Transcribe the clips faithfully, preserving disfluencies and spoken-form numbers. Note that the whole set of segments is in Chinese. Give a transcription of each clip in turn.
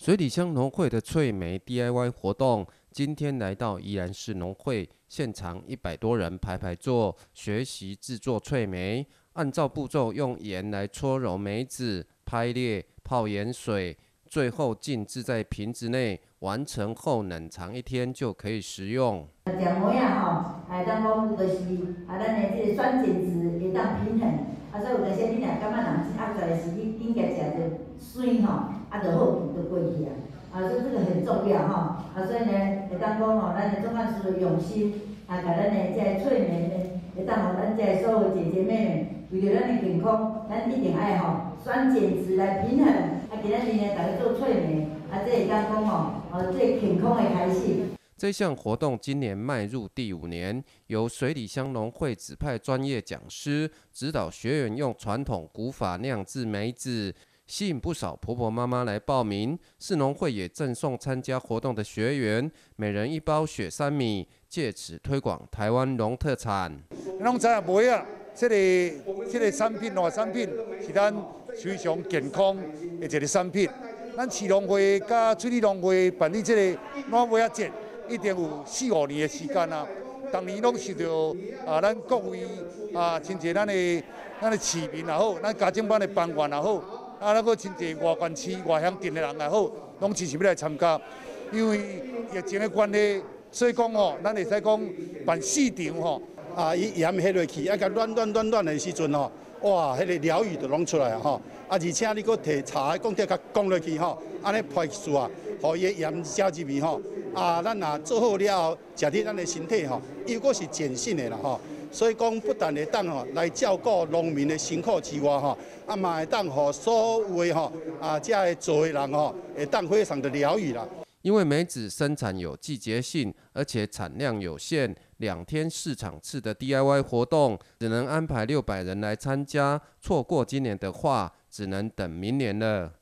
水里乡农会的脆梅 D I Y 活动，今天来到宜兰市农会现场，一百多人排排坐，学习制作脆梅。按照步骤，用盐来搓揉梅子，拍裂、泡盐水，最后静置在瓶子内，完成后冷藏一天就可以食用。 食梅啊吼，哎，当讲就是啊，咱的这个酸碱值会当平衡，啊，所以有当时你若感觉人真压在是你应该食着水吼，啊，就好就过去啊，啊，所以这个很重要吼，啊，所以呢，会当讲吼，咱的总干事用心，啊，把咱的这个脆梅呢，会当互咱这所有姐姐妹妹，为了咱的健康，咱一定爱吼酸碱值来平衡，啊，今仔日呢，大家做脆梅，啊，这会当讲吼，哦，这健康的开始。 这项活动今年迈入第五年，由水里乡农会指派专业讲师指导学员用传统古法酿制梅子，吸引不少婆婆妈妈来报名。市农会也赠送参加活动的学员每人一包雪山米，借此推广台湾农特产。 拢知影梅啊，这个这个产品农产品是咱非常健康的一个产品。咱市农会甲水里农会办理这个暖梅啊节。一定有四五年的时间啊，当年拢受到啊，咱各位啊，亲戚咱的咱的市民也好，咱家政班的班员也好，啊，那个亲戚外县市、外乡镇的人也好，拢支持要来参加。因为疫情的关系，所以讲吼，咱会使讲办四场吼， 啊，伊盐下落去，啊，甲暖暖暖暖的时阵吼，哇，迄个疗愈就拢出来啊吼，啊，而且你搁摕茶讲底甲降落去吼，安尼排出啊，互伊盐加入去吼。啊，咱若做好了后，食伫咱的身体吼，又搁是碱性的啦吼，所以讲不但会当吼来照顾农民的辛苦之外吼，啊嘛会当互所有的吼啊，遮个做的人吼，会当非常的疗愈啦。 因为梅子生产有季节性，而且产量有限，两天市场次的 D I Y 活动只能安排六百人来参加，错过今年的话，只能等明年了。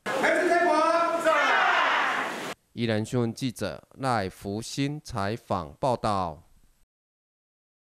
宜兰新闻记者赖福兴采访报道。